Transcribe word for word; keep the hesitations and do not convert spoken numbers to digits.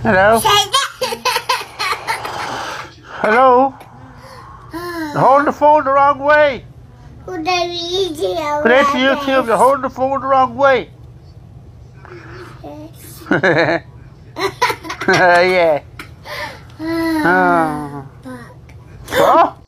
Hello? Hello? You're holding the phone the wrong way. Put it to YouTube, you're holding the phone the wrong way. Yeah. Oh. Oh.